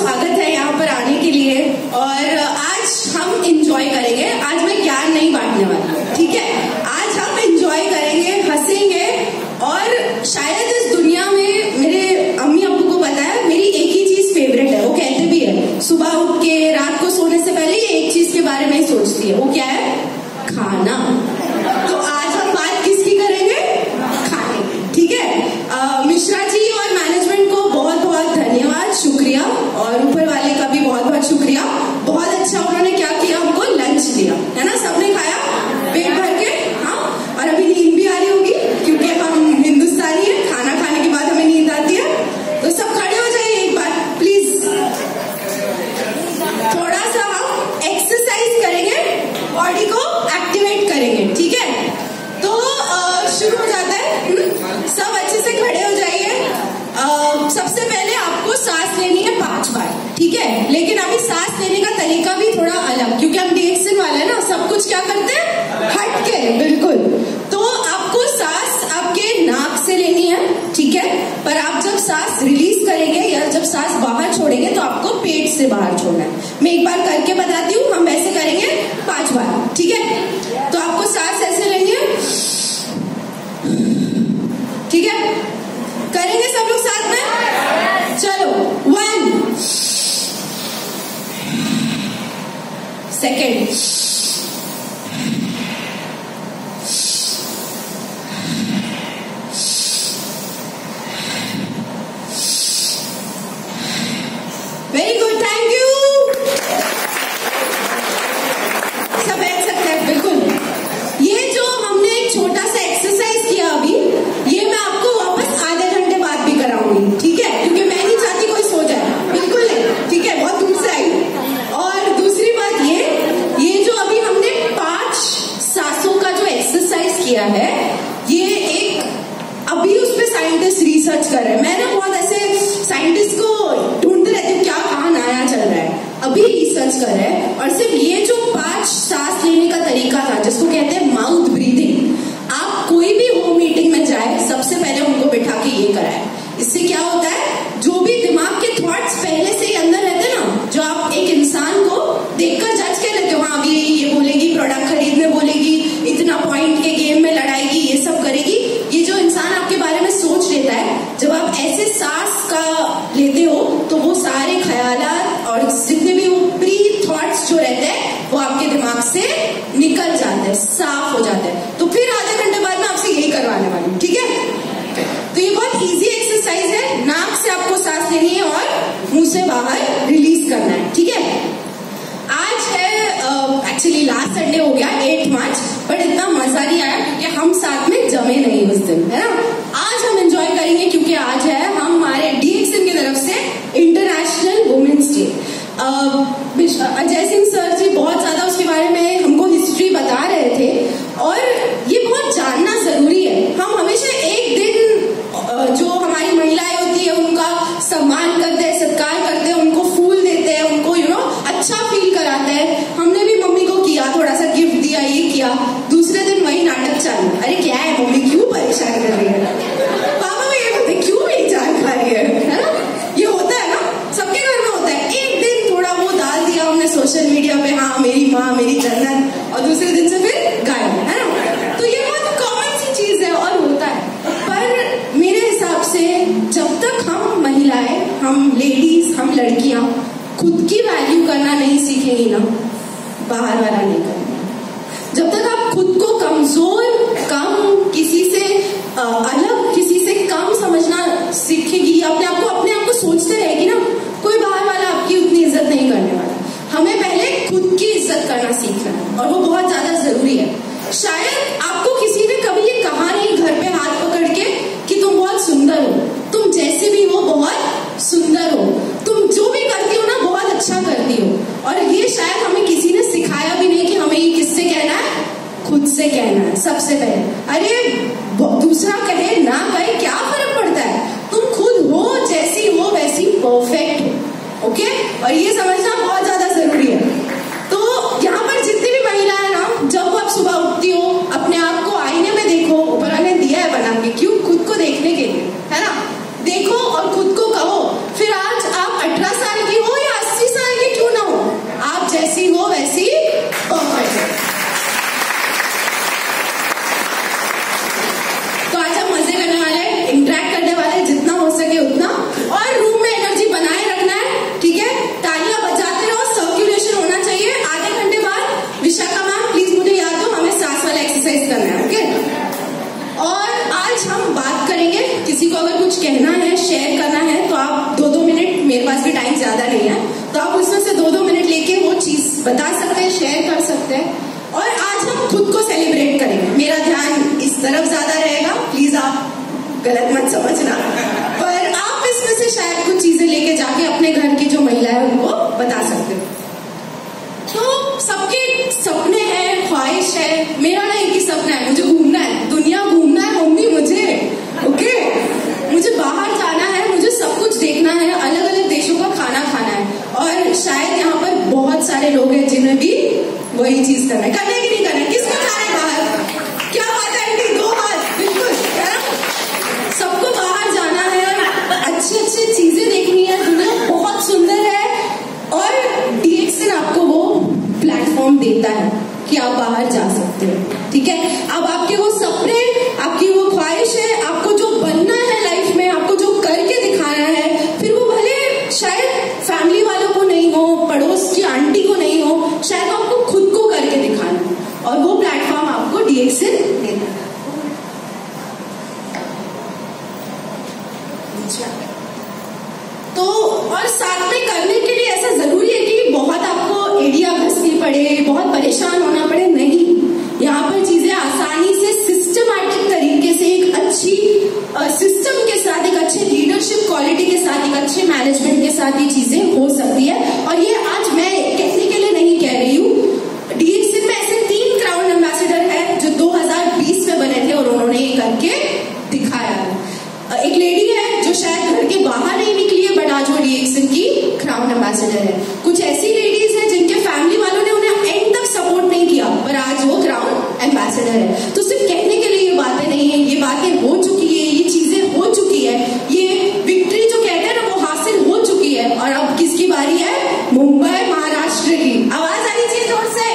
स्वागत है यहाँ पर आने के लिए। और आज हम इंजॉय करेंगे। आज मैं ज्ञान नहीं बांटने वाली, ठीक है। आज हम इंजॉय करेंगे, हंसेंगे। और शायद इस दुनिया में मेरे अम्मी अब्बू को पता है मेरी एक ही चीज फेवरेट है। वो कहते भी है सुबह उठ के रात को सोने से पहले ये एक चीज के बारे में ही सोचती है। वो क्या है? खाना। तो आज हम बात किसकी करेंगे? खाने की, ठीक है। मिश्रा जी और मैनेजमेंट को बहुत बहुत धन्यवाद, शुक्रिया। और ऊपर वाले का भी बहुत बहुत शुक्रिया। बहुत अच्छा उन्होंने क्या किया, हमको लंच दिया, है ना। सबने खाया पेट भर के। हाँ, और अभी नींद भी आ रही होगी क्योंकि हम हिंदुस्तानी है, खाना खाने के बाद हमें नींद आती है। तो सब खड़े हो जाइए एक बार प्लीज। थोड़ा सा हम एक्सरसाइज करेंगे, बॉडी को एक्टिवेट करेंगे, ठीक है। तो शुरू हो जाता है। सब अच्छे से खड़े हो जाइए। सबसे पहले आपको सांस लेनी है 5 बार, ठीक है। लेकिन अभी सांस लेने का तरीका भी थोड़ा अलग, क्योंकि हम डीएक्सन वाले हैं ना, सब कुछ क्या करते हैं, हट के, बिल्कुल। तो आपको सांस आपके नाक से लेनी है, ठीक है। पर आप जब सांस रिलीज करेंगे या जब सांस बाहर छोड़ेंगे तो आपको पेट से बाहर छोड़ना है। मैं एक बार करके बताती हूँ। हम ऐसे करेंगे 5 बार, ठीक है। तो आपको सांस ऐसे लेंगे, ठीक है। करेंगे सब लोग साथ में? चलो 1 second, 'very good, thank you. सब बैठ सकते हैं, बिल्कुल। ये जो हमने एक छोटा सा एक्सरसाइज किया अभी, ये मैं आपको वापस आधे घंटे बाद भी कराऊंगी, ठीक है। क्योंकि मैं नहीं चाहती कोई सो जाए, बिल्कुल नहीं, ठीक है। बहुत दूर से आई। और दूसरी बात ये जो अभी हमने 5 सांसों का जो एक्सरसाइज किया है, ये एक अभी उस पर साइंटिस्ट रिसर्च कर रहे हैं। मैं ना बहुत ऐसे साइंटिस्ट को ढूंढते रहती हूँ, क्या कहाँ नया चल रहा है। अभी रिसर्च कर रहे हैं। और सिर्फ ये जो 5 सांस लेने का तरीका था, जिसको कहते हैं माउथ ब्रीथिंग, आप कोई भी होम मीटिंग में जाए, सबसे पहले उनको बिठा के ये कराए। इससे क्या होता है, जो भी दिमाग के थॉट्स पहले से ही अंदर रहते हैं ना, जो आप एक इंसान को देखकर जज कर लेते हो, हाँ अभी ये बोलेगी, प्रोडक्ट खरीदने बोलेगी, इतना पॉइंट के गेम में लड़ाएगी, ये सब करेगी, ये जो इंसान आपके बारे में सोच लेता है, जब आप ऐसे सांस का लेते हो तो वो सारे ख्यालात और जितने भी वो प्री थॉट्स जो रहते हैं वो आपके दिमाग से निकल जाते हैं, साफ हो जाते हैं। तो फिर आधे घंटे बाद में आपसे यही करवाने वाली हूँ, ठीक है। तो ये बहुत इजी एक्सरसाइज है। नाक से आपको सांस लेनी है और मुंह से बाहर रिलीज करना है, ठीक है। आज है एक्चुअली लास्ट संडे हो गया 8 मार्च, बट इतना मजा नहीं आया क्योंकि हम साथ में जमे नहीं उस दिन, है ना। आज हम एंजॉय करेंगे क्योंकि आज है हमारे डीएक्सन की तरफ से international women's day. Ajay Singh sir ji बहुत ज्यादा उसके बारे में हमको हिस्ट्री बता रहे थे और ये बहुत जानना जरूरी है। हम हमेशा एक दिन जो हमारी महिलाएं होती है उनका सम्मान करते हैं, सत्कार करते हैं, उनको फूल देते हैं, उनको अच्छा फील कराते हैं। हमने भी मम्मी को किया, थोड़ा सा गिफ्ट दिया, ये किया। दूसरे दिन वही नाटक चालू, अरे क्या है मम्मी, क्यों परेशान कर रही है, पापा भी ये बोलते क्यों नहीं जान खा रही है ना। ये होता है ना, सबके घर में होता है। एक दिन थोड़ा वो डाल दिया हमने सोशल मीडिया पे, हाँ मेरी माँ मेरी जन्नत, और दूसरे दिन से फिर गायब, है ना। तो ये बहुत कॉमन सी चीज है और होता है। पर मेरे हिसाब से जब तक हम महिलाएं, हम लेडीज, हम लड़कियां खुद की वैल्यू करना नहीं सीखेंगी ना, बाहर वाला नहीं करेंगे। जब तक आप खुद को कमजोर, कम, किसी से अलग, किसी से कम समझना सीखेगी, अपने आप को सोचते रहेगी ना, कोई बाहर वाला आपकी उतनी इज्जत नहीं करने वाला। हमें पहले खुद की इज्जत करना सीखना है और वो बहुत ज्यादा जरूरी है। शायद आपको किसी ने कभी ये कहा नहीं घर पे हाथ पकड़ के कि तुम बहुत सुंदर हो, तुम जैसे भी हो बहुत सुंदर हो, तुम जो भी करती हो ना बहुत अच्छा करती हो। और ये शायद हमें किसी ने सिखाया भी नहीं कि कहना है, शेयर करना है, तो आप 2-2 मिनट, मेरे पास भी टाइम ज्यादा नहीं है, तो आप उसमें से 2-2 मिनट लेके वो चीज बता सकते हैं, शेयर कर सकते हैं। और आज हम खुद को सेलिब्रेट करेंगे। मेरा ध्यान इस तरफ ज्यादा रहेगा, प्लीज आप गलत मत समझना, पर आप इसमें से शायद कुछ चीजें लेके जाके अपने घर की जो महिला है उनको बता सकते हो। तो सबके सपने हैं, ख्वाहिश है, मेरा ना एक ही सपना है, मुझे घूमना है, दुनिया घूमना है मम्मी मुझे, ओके, मुझे बाहर जाना है, मुझे सब कुछ देखना है, अलग अलग देशों का खाना खाना है। और शायद यहाँ पर बहुत सारे लोग हैं जिन्हें भी वही चीज करना है। करना है कि नहीं करना है? किसको जाना है बाहर? क्या बात है आंटी, 2 हाथ, बिल्कुल, है ना? सबको बाहर जाना है, अच्छी अच्छी चीजें देखनी है, दुनिया बहुत सुंदर है और डीएक्सन आपको वो प्लेटफॉर्म देता है कि आप बाहर जा सकते हो, ठीक है। अब आपके वो सपने, आपकी वो ख्वाहिश है, आपको जो बनना है लाइफ में, आपको जो करके दिखाना है, फिर वो भले शायद फैमिली वालों को नहीं हो, पड़ोस की आंटी को नहीं हो, शायद आपको खुद को करके दिखाना है, और वो प्लेटफॉर्म आपको डीएक्सन देता है। तो और साथ में करने के लिए ऐसा जरूरी है कि बहुत आपको एडिया घसनी पड़े, बहुत परेशान होना पड़े, नहीं। यहाँ पर चीजें आसानी से सिस्टमैटिक तरीके से एक अच्छी सिस्टम के साथ, एक अच्छे लीडरशिप क्वालिटी के साथ, एक अच्छे मैनेजमेंट के साथ ये चीजें हो सकती है। और ये आज मैं कहने के लिए नहीं कह रही हूँ। डीएक्सन में ऐसे 3 क्राउन एम्बेसडर है जो 2020 में बने थे और उन्होंने ये करके दिखाया। एक लेडी है जो शायद घर के बाहर नहीं निकली है, बट आज वो डीएक्सन की क्राउन एम्बेसडर है। कुछ ऐसी लेडीज हैं जिनके फैमिली वालों ने उन्हें एंड तक सपोर्ट नहीं किया, पर आज वो क्राउन एम्बेसडर है। तो सिर्फ कहने के लिए ये बातें नहीं है, ये बातें हो चुकी है, ये चीजें हो चुकी है, ये विक्ट्री जो कहते हैं ना वो हासिल हो चुकी है। और अब किसकी बारी है? मुंबई महाराष्ट्र की। आवाज आ रही चाहिए जोर से।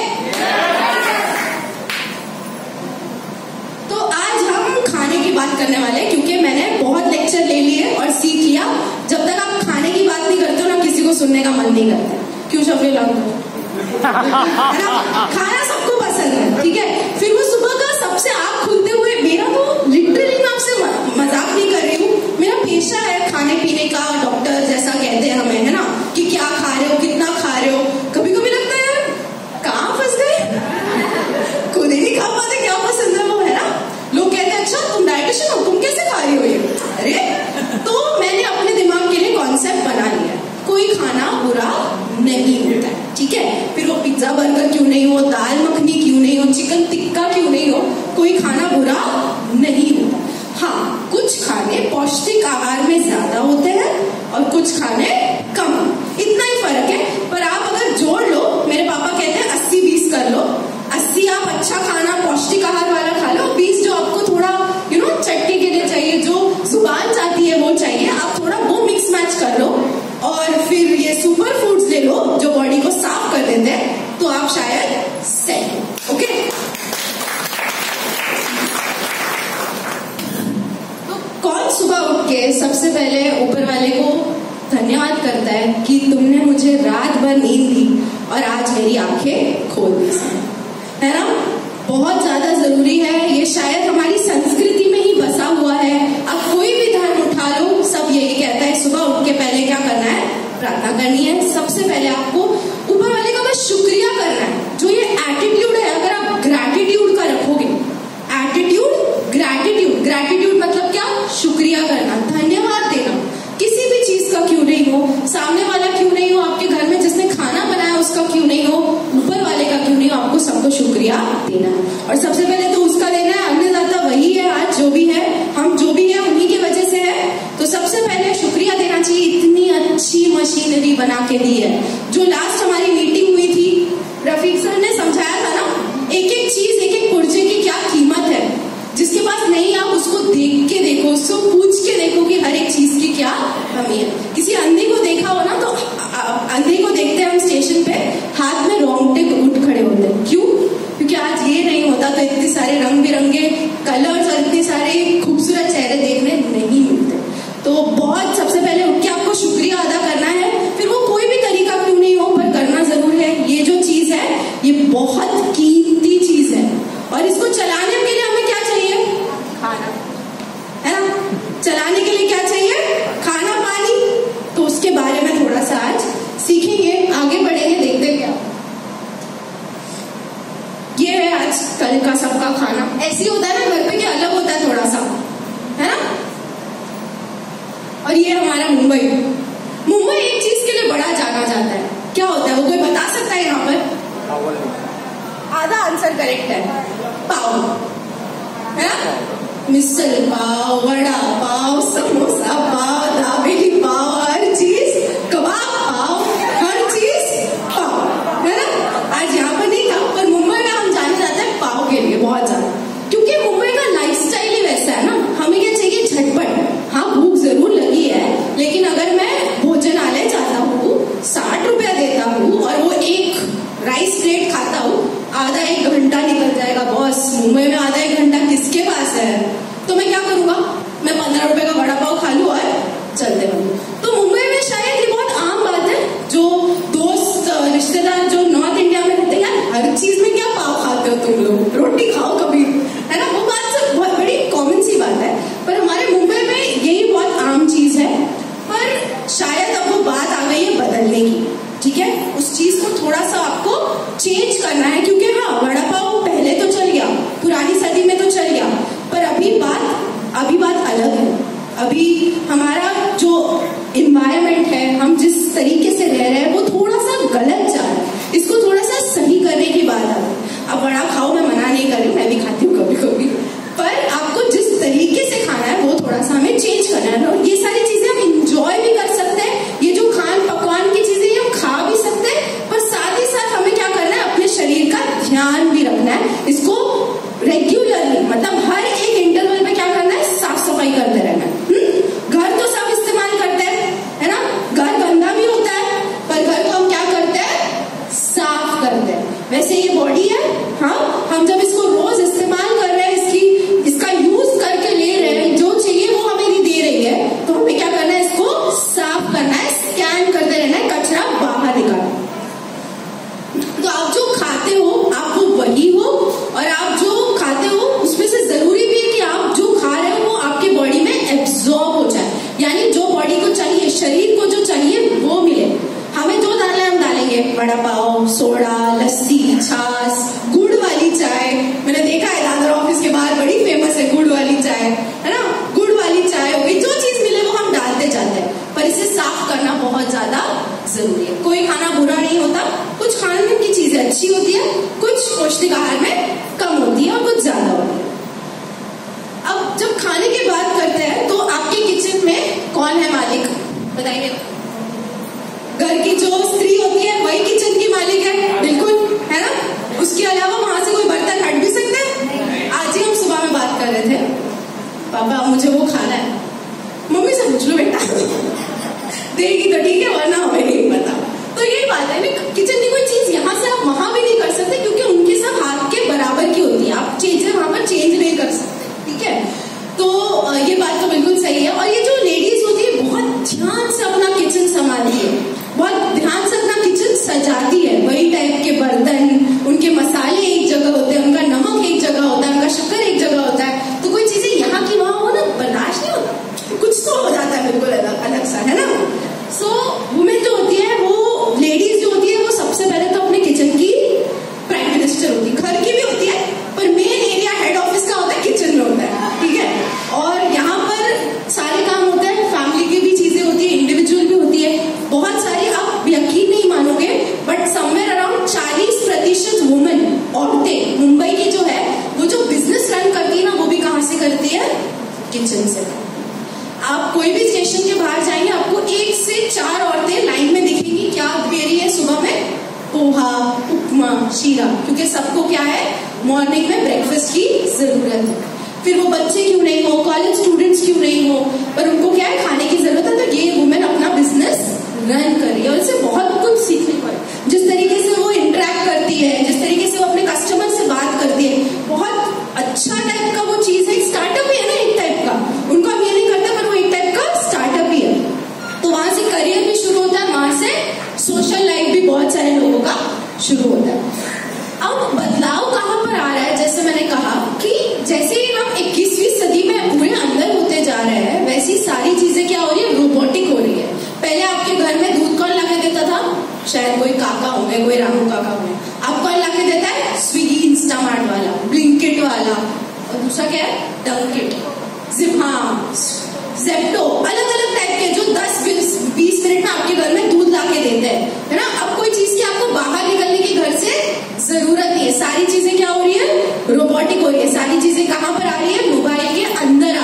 तो आज हम खाने की बात करने वाले हैं, क्योंकि मैंने बहुत लेक्चर ले लिए और सीख लिया, जब तक आप खाने की बात नहीं करते हो ना, किसी को सुनने का मन नहीं करता। क्यों शफे लगो खाना सबको पसंद है, ठीक है। फिर वो सुबह का सबसे आँख खुलते हुए, मेरा तो लिटरली मैं आपसे मजाक नहीं कर रही हूँ, मेरा पेशा है खाने पीने का, डॉक्टर जैसा कहते हैं हमें, है ना, कि क्या खा रहे हो, कितना खा रहे हो। कभी कभी लगता है यार कहाँ फंस गए, खुद ही नहीं खा पाते क्या पसंद है वो, है ना। लोग कहते हैं अच्छा तुम डाइटिशियन हो, तुम कैसे खा रही हो ये? अरे तो मैंने अपने दिमाग के लिए कॉन्सेप्ट बना लिया, कोई खाना बुरा नहीं होता है, ठीक है। फिर वो पिज्जा बर्गर क्यों नहीं हो, दाल मखनी क्यों नहीं हो, चिकन टिक्का क्यों नहीं हो, कोई खाना बुरा नहीं होता। हाँ, कुछ खाने पौष्टिक आहार में ज्यादा होते हैं और कुछ खाने कम, इतना ही फर्क है। पर आप अगर जोड़ लो, मेरे पापा कहते हैं 80-20 कर लो, 80 आप अच्छा खाना पौष्टिक आहार वाला खा लो, 20 जो आपको थोड़ा चटके के लिए चाहिए, जो जुबान चाहती है वो चाहिए, आप थोड़ा वो मिक्स मैच कर लो। और फिर ये सुपर फूड्स ले लो जो बॉडी को साफ कर देते हैं, तो आप शायद सेट हो, ओके। तो कौन सुबह उठ के सबसे पहले ऊपर वाले को धन्यवाद करता है कि तुमने मुझे रात भर नींद दी और आज मेरी आंखें खोल दी, है ना। बहुत ज्यादा जरूरी है ये, शायद हमारी संस्कृति में ही बसा हुआ है। अब कोई भी धर्म उठा लो, सब यही कहता है सुबह उठ के पहले क्या करना है, प्रार्थना करनी है। सबसे पहले आपको ऊपर वाले का बस शुक्रिया करना है। जो ये एटीट्यूड है, अगर आप ग्रैटिट्यूड का रखोगे, एटीट्यूड ग्रैटिट्यूड, ग्रैटिट्यूड मतलब क्या, शुक्रिया करना, धन्यवाद देना, किसी भी चीज का क्यों नहीं हो, सामने वाला क्यों नहीं हो, आपके घर में जिसने खाना बनाया उसका क्यों नहीं हो, ऊपर वाले का क्यों नहीं हो, आपको सबको शुक्रिया देना है। और सबसे पहले तो उसका देना है, अन्नदाता वही है, आज जो भी है, हम जो भी है उन्हीं की वजह से है। तो सबसे पहले शुक्रिया देना चाहिए, इतनी अच्छी मशीनरी बना के दी है। जो लास्ट हमारी मीटिंग हुई थी, रफीक सर ने समझाया था ना, एक एक चीज, एक एक पुर्जे की क्या कीमत है। जिसके पास नहीं, आप उसको देख के देखो, उसको पूछ के देखो कि हर एक चीज की क्या कमी है। किसी अंधे को देखा हो ना, तो अंधे को देखते हैं हम स्टेशन पे, हाथ में रोंगटे उठ खड़े होते हैं। क्यों? क्योंकि आज ये नहीं होता तो इतने सारे मिसल पाव, वड़ा पाव, समोसा पाव, दाबेली पाव, हर चीज, कबाब पाव, हर चीज पाव, है ना। आज यहाँ पर नहीं था, पर मुंबई में हम जाने जाते हैं पाव के लिए बहुत ज्यादा, क्योंकि मुंबई का लाइफस्टाइल ही वैसा है ना। हमें क्या चाहिए, झटपट। हाँ, भूख जरूर लगी है, लेकिन अगर मैं भोजनालय जाता हूँ, 60 रुपया देता हूँ और वो एक राइस प्लेट खाता हूँ, आधा एक घंटा निकल जाएगा बॉस। मुंबई में आधा एक घंटा किसके पास है? तो मैं क्या करूंगा, मैं 15 रुपए का वड़ा पाव खा लूं और चलते बनूं। तो मुंबई में शायद ये बहुत आम बात है। जो दोस्त रिश्तेदार जो नॉर्थ इंडिया में रहते हैं, यार हर चीज में क्या पाव खाते हो तुम लोग, रोटी खाओ कभी, है ना। वो बात से बहुत बड़ी कॉमन सी बात है, पर हमारे मुंबई में यही बहुत आम चीज है। पर शायद अब वो बात आ गई है बदलने की, ठीक है। उस चीज को थोड़ा सा आपको चेंज करना है, क्योंकि हाँ, वड़ा पाव पहले तो चल गया, पुरानी सदी में तो चल गया, पर अभी बात अलग है। अभी हमारा जो इन्वायरमेंट है, हम जिस तरीके से रह रहे हैं, वो थोड़ा सा गलत जा रहा है। इसको थोड़ा सा सही करने की बात आ रही है। अब वड़ा खाओ, मैं मना नहीं कर रही हूँ, मैं भी खाती हूँ कभी कभी, पर आपको जिस तरीके से खाना है वो थोड़ा सा हमें चेंज करना है। और ये सारी चीजें हम इंजॉय भी कर सकते हैं, ये जो खान पकवान की चीजें हम खा भी सकते हैं, पर साथ ही साथ हमें क्या करना है, अपने शरीर का ध्यान भी रखना है। इसको रेगुलरली, मतलब हर एक इंटरवल में क्या करना है, साफ सफाई करते रहना है। घर तो सब इस्तेमाल करते हैं, है ना। घर गंदा भी होता है, पर घर को हम क्या करते हैं, साफ करते हैं। वैसे ये बॉडी है, हाँ, हम जब इसको रोज इस्तेमाल कर रहे हैं, इसका यूज करके ले रहे हैं, जो चाहिए वो हमें नहीं दे रही है, तो हमें क्या करना है, इसको साफ करना है, स्कैन करते रहना है, कचरा बाहर निकालना। तो आप जो खाते हो, आप वो वही हो, और आप जो खाते हो उसमें से जरूरी भी है कि आप जो खा रहे हो वो आपके बॉडी में एब्जॉर्ब हो जाए, यानी जो बॉडी को चाहिए, शरीर को जो चाहिए वो मिले। हमें जो डालना है हम डालेंगे, वड़ा पाव, सोडा, लस्सी, छाछ, गुड़ वाली चाय। मैंने देखा है दादर ऑफिस के बाहर बड़ी फेमस है गुड़ वाली चाय, है ना। गुड़ वाली चाय हो गई, जो चीज मिले वो हम डालते जाते हैं, पर इसे साफ करना बहुत ज्यादा जरूरी है। कोई खाना बुरा नहीं होता, कुछ खाने की चीजें अच्छी होती है, कुछ पौष्टिक आहार में कम होती है और कुछ ज्यादा होती है। अब जब खाने की बात करते हैं, तो आपके किचन में कौन है मालिक, बताइए। घर की जो स्त्री होती है वही किचन की मालिक है, बिल्कुल, है ना। उसके अलावा वहां से कोई बर्तन हट भी सकते हैं। आज ही हम सुबह में बात कर रहे थे, पापा मुझे वो खाना है, मम्मी से पूछ लो बेटा देगी तो ठीक है, वरना हमें नहीं पता। तो यही बात है ना, किचन की कोई चीज यहाँ से आप वहां भी नहीं कर सकते, क्योंकि उनके सब हाथ के बराबर की होती है, आप चीजें वहां पर चेंज नहीं कर सकते, ठीक है। तो ये बात तो बिल्कुल सही है। और ये जो लेडीज होती है बहुत ध्यान से अपना किचन संभालती है, बहुत ध्यान से अपना किचन सजाती है, वही टाइप के बर्तन, उनके मसाले एक जगह होते हैं, उनका नमक एक जगह होता है, उनका शक्कर एक जगह होता है। तो कोई चीजें यहाँ की वहां हो ना, बर्दाश्त नहीं होता, कुछ तो हो जाता है बिल्कुल अलग सा, है ना। सो वुमेन जो होती है, वो लेडीज जो होती है, वो सबसे पहले तो अपने किचन की प्राइम मिनिस्टर होती है। घर की भी होती है, पर मेन एरिया हेड ऑफिस का होता है, किचन में होता है, ठीक है। और यहाँ पर सारे काम होते हैं, फैमिली की भी चीजें होती है, इंडिविजुअल भी होती है, बहुत सारी। आप यकीन नहीं मानोगे, बट समवेयर अराउंड 40% वुमेन, औरतें मुंबई की जो है, वो जो बिजनेस रन करती है ना, वो भी कहाँ से करती है, किचन से। आप कोई भी स्टेशन के बाहर जाएंगे, आपको 1 से 4 औरतें लाइन में दिखेंगी। क्या दे रही है सुबह में, पोहा, उपमा, शीरा, क्योंकि सबको क्या है, मॉर्निंग में ब्रेकफास्ट की जरूरत है। फिर वो बच्चे क्यों नहीं हो, कॉलेज स्टूडेंट्स क्यों नहीं हो, पर उनको क्या है, खाने की जरूरत है। तो ये वुमेन अपना बिजनेस रन कर रही है, और इससे बहुत कुछ सीखने को है। जिस तरीके से वो इंटरेक्ट करती है, जिस तरीके से वो अपने कस्टमर से बात करती है, बहुत अच्छा टाइप का वो चीज है। स्टार्टअप ही है ना एक टाइप का, उनको हम ये नहीं करते, पर वो एक टाइप का स्टार्टअप ही है। तो वहां से करियर भी शुरू होता है, वहां से सोशल लाइफ भी बहुत सारे लोगों का शुरू होता है। अब बदलाव कहाँ पर आ रहा है, जैसे मैंने कहा कि जैसे ही हम 21वीं सदी में पूरे अंदर होते जा रहे हैं, वैसी सारी चीजें क्या हो रही है, रोबोटिक हो रही है। पहले आपके घर में दूध कौन लाके देता था, शायद कोई काका होंगे, कोई रामू काका होंगे। अब कौन लाके देता है, स्विगी, इंस्टामार्ट वाला, ब्लिंकिट वाला, और दूसरा क्या है, डंकिट, ज़ेप्टो, अलग अलग टाइप के, जो 10-20 मिनट में आपके घर में दूध लाके देते हैं, है ना। अब कोई चीज की आपको बाहर निकलने की घर से जरूरत नहीं है, सारी चीजें क्या हो रही है, रोबोटिक हो रही है। सारी चीजें कहाँ पर आ रही है, मोबाइल के अंदर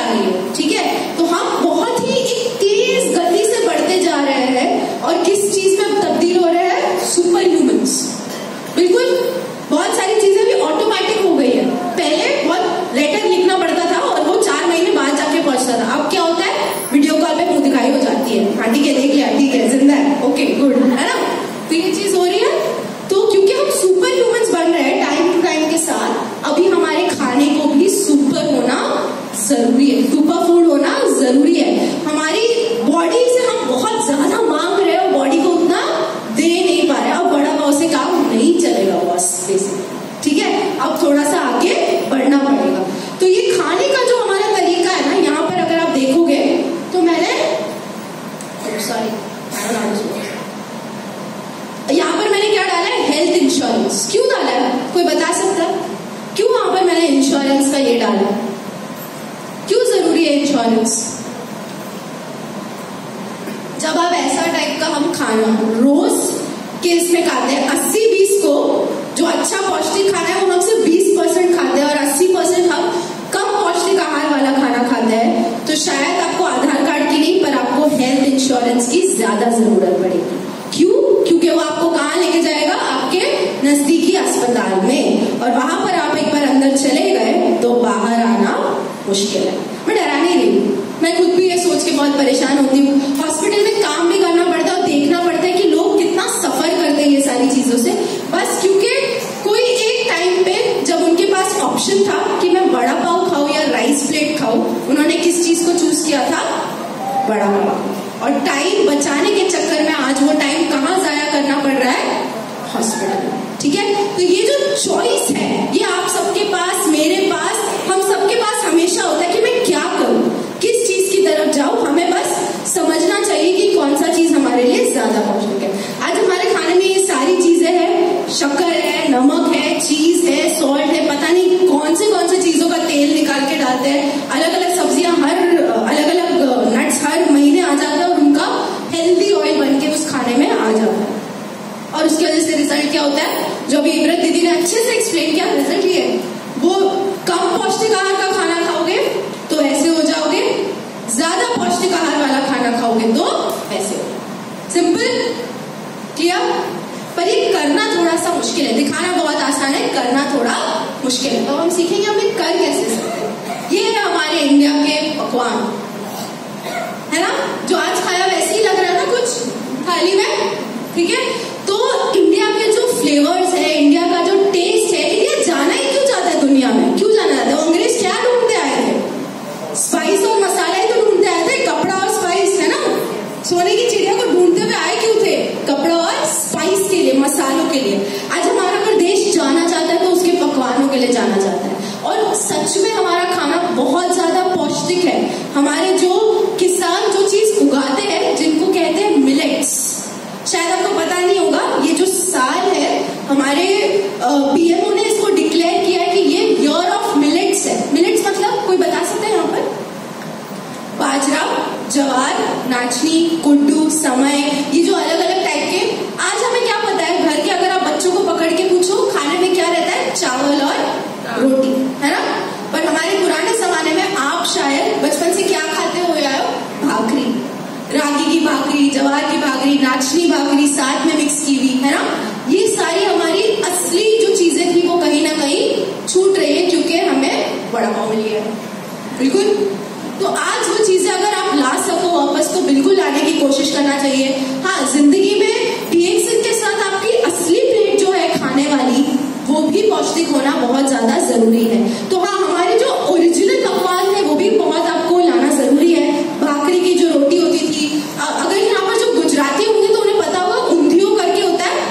जरूरी है, सुपर फूड होना जरूरी है। हमारी बॉडी से हम बहुत ज्यादा मांग रहे हैं और बॉडी को उतना दे नहीं पा रहे। अब बड़ा पाव से काम नहीं चलेगा बॉस, ठीक है, अब थोड़ा सा आगे बढ़ना पड़ेगा। तो ये खाने का जो हमारा तरीका है ना, यहाँ पर अगर आप देखोगे तो मैंने यहाँ पर मैंने क्या डाला है, हेल्थ इंश्योरेंस। क्यों डाला है, कोई बता सकता है क्यों वहां पर मैंने इंश्योरेंस का ये डाला, क्यों जरूरी है इंश्योरेंस? जब आप ऐसा टाइप का हम खाना रोज के इसमें खाते हैं, 80-20 को जो अच्छा पौष्टिक खाना है वो हम सिर्फ 20% खाते हैं और 80% हम कम पौष्टिक आहार वाला खाना खाते हैं। तो शायद आपको आधार कार्ड की नहीं पर आपको हेल्थ इंश्योरेंस की ज्यादा जरूरत पड़ेगी। क्यों? क्योंकि वो आपको कहाँ लेके जाएगा, आपके नजदीकी अस्पताल में, और वहां पर आप एक बार अंदर चले गए तो बाहर आना मुश्किल है। मैं डरा नहीं रही, मैं खुद भी ये सोच के बहुत परेशान होती हूँ। हॉस्पिटल में काम भी करना पड़ता है और देखना पड़ता है कि लोग कितना सफर करते हैं ये सारी चीजों से, बस क्योंकि कोई एक टाइम पे जब उनके पास ऑप्शन था कि मैं बड़ा पाव खाऊं या राइस प्लेट खाऊं, उन्होंने किस चीज को चूज किया था, बड़ा पाव। और टाइम बचाने के चक्कर में आज वो टाइम कहाँ जाया करना पड़ रहा है, हॉस्पिटल। ठीक है, तो ये जो चॉइस है ये आप सबके पास, मेरे पास, हम सबके पास हमेशा होता है कि मैं क्या करूं, किस चीज की तरफ जाऊं। हमें बस समझना चाहिए कि कौन सा चीज हमारे लिए ज्यादा पौष्टिक है। आज हमारे खाने में ये सारी चीजें हैं, शक्कर है, नमक है, चीज है, सॉल्ट है, पता नहीं कौन से चीजों का तेल निकाल के डालते हैं। अलग अलग सब्जियां, हर अलग अलग नट्स हर महीने आ जाता है और उनका हेल्दी ऑयल बन के उस खाने में आ जाता है। और उसकी वजह से रिजल्ट क्या होता है, जो अभी इब्रत दीदी ने अच्छे से एक्सप्लेन किया, रिजल्ट ये है, वो कम पौष्टिक आहार का खाना खाओगे तो ऐसे हो जाओगे, ज्यादा पौष्टिक आहार वाला खाना खाओगे तो ऐसे हो। Simple, clear? पर ये करना थोड़ा सा मुश्किल है, दिखाना बहुत आसान है, करना थोड़ा मुश्किल है। तो हम सीखेंगे हमें कर कैसे सकते हैं। ये है हमारे इंडिया के पकवान, है ना, जो आज खाया वैसे ही लग रहा है ना कुछ थाली में, ठीक है। तो इंडिया के जो फ्लेवर्स है, इंडिया का जो टेस्ट है, इंडिया जाना ही क्यों चाहता है दुनिया में, क्यों जाना चाहता है? अंग्रेज क्या ढूंढते आए थे, स्पाइस और मसाला ही तो ढूंढते आए थे, कपड़ा और स्पाइस, है ना। सोने की चिड़िया को ढूंढते हुए आए क्यों थे, कपड़ा और स्पाइस के लिए, मसालों के लिए। आज हमारा अगर देश जाना चाहता है तो उसके पकवानों के लिए जाना चाहता है। और सच में हमारा खाना बहुत ज्यादा पौष्टिक है। हमारे जो किसान जो चीज उगाते हैं, जिनको कहते हैं मिलेट्स, शायद आपको पता नहीं होगा, ये जो साल है हमारे पीएमओ ने इसको डिक्लेयर किया है कि ये ईयर ऑफ मिलेट्स है। मिलेट्स मतलब कोई बता सकते हैं यहाँ पर? बाजरा, ज्वार, नाचनी, कुड्डू, समय, ये जो अलग अलग टाइप के। आज हमें क्या पता है, घर के अगर आप बच्चों को पकड़ के पूछो खाने में क्या रहता है, चावल और रोटी, है ना। पर हमारे पुराने जमाने में आप शायद बचपन से क्या खाते हुए आए हो, भाकरी, रागी की भाकरी, ज्वार की भाकरी, नाचनी भाकरी साथ में मिक्स की हुई, है ना। ये सारी हमारी असली जो चीजें थी वो कहीं ना कहीं छूट रही है क्योंकि हमें बड़ा पाव मिल गया है। बिल्कुल, तो आज वो चीजें अगर आप ला सको वापस तो बिल्कुल लाने की कोशिश करना चाहिए। हाँ, जिंदगी में पीएक्सन के साथ आपकी असली प्लेट जो है खाने वाली, वो भी पौष्टिक होना बहुत ज्यादा जरूरी है। तो हाँ, हमारे जो ओरिजिनल पकवान थे वो भी बहुत आपको लाना जरूरी है। भाकरी की जो रोटी होती थी, अगर यहाँ पर जो गुजराती होंगे तो उन्हें पता होगा, ऊंधियो करके होता है,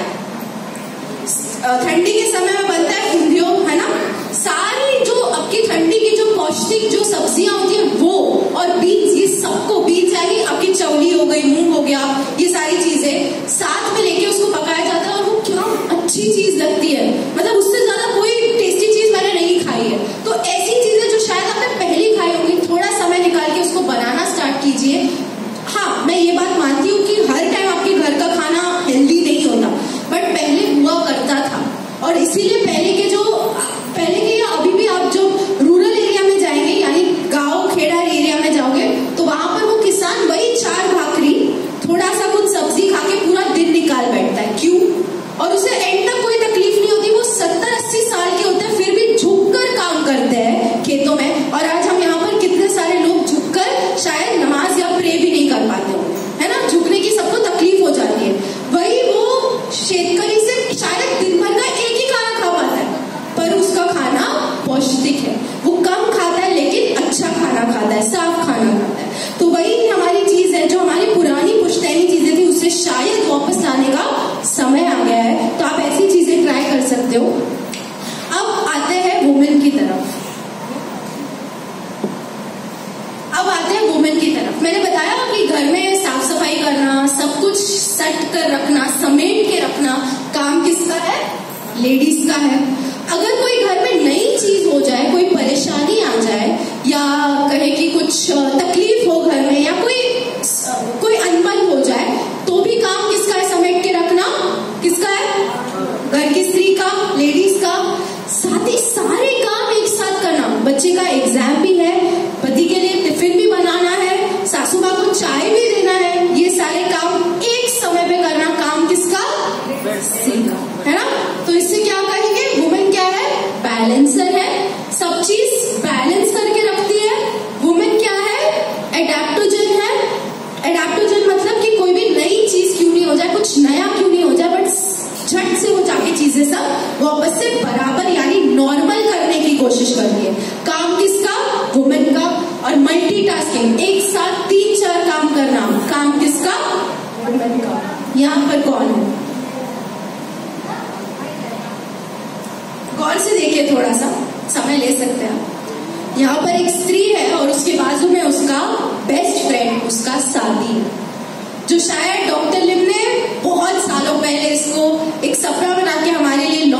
ठंडी के समय में बनता है ऊंधियो, है ना। सारी जो आपकी ठंडी की जो पौष्टिक जो सब्जियां होती है वो, और बीन्स, ये सबको, बीन्स यानी आपकी चौली हो गई, मूंग हो गया, ये सारी चीजें साथ में लेके उसको पकाया जाता है और वो क्या अच्छी चीज लगती है। मतलब उससे ज्यादा कोई टेस्टी चीज मैंने नहीं खाई है। तो ऐसी चीजें जो शायद आपने पहली खाई होंगी, थोड़ा समय निकाल के उसको बनाना स्टार्ट कीजिए। हाँ, मैं ये बात मानती हूँ कि हर टाइम आपके घर का खाना हेल्दी नहीं होता, बट पहले हुआ करता था। और इसीलिए पहले के अभी भी आप जो रूरल एरिया में जाएंगे, यानी गांव खेड़ा एरिया में जाओगे, तो वहां पर वो किसान वही 4 भाकरी, थोड़ा सा कुछ सब्जी खा के पूरा दिन निकाल बैठता है। साफ खाना खाता है। तो वही हमारी चीज है, जो हमारी पुरानी पुश्तैनी चीजें थी उसे शायद वापस लाने का समय आ गया है। तो आप ऐसी चीजें ट्राई कर सकते हो। अब आते हैं वुमेन की तरफ। मैंने बताया कि घर में साफ सफाई करना, सब कुछ सेट कर रखना, समेट के रखना काम किसका है? लेडीज का है। अगर कोई घर में नई चीज हो जाए, कोई परेशानी आ जाए, या कहे कि कुछ तकलीफ हो घर में, या कोई अनबन हो जाए, तो भी काम किसका है? समेट के रखना किसका है? घर की स्त्री का, लेडीज का। साथ ही सारे काम एक साथ करना। बच्चे का एग्जाम भी है, पति के लिए टिफिन भी बनाना है, सासू माँ को चाय भी देना है, ये सारे काम एक समय पे करना काम किसका? स्त्री का, है ना? तो इससे क्या कहेंगे? वुमेन क्या है? बैलेंसर है, सब चीज बैलेंस करके रखती है। वुमेन क्या है? एडेप्टोजन है। एडेप्टोजन मतलब कि कोई भी नई चीज क्यों नहीं हो जाए, कुछ नया क्यों नहीं हो जाए, बट झट से वो जाके चीजें सब वापस से बराबर यानी नॉर्मल करने की कोशिश करती है। काम किसका? वुमेन का। और मल्टीटास्किंग, एक साथ 3-4 काम करना, काम किसका? वुमेन का। यहाँ पर कौन है? गौर से देखिए, थोड़ा सा समय ले सकते हैं। यहाँ पर एक स्त्री है और उसके बाजू में उसका बेस्ट फ्रेंड, उसका साथी, जो शायद डॉक्टर लिम ने बहुत सालों पहले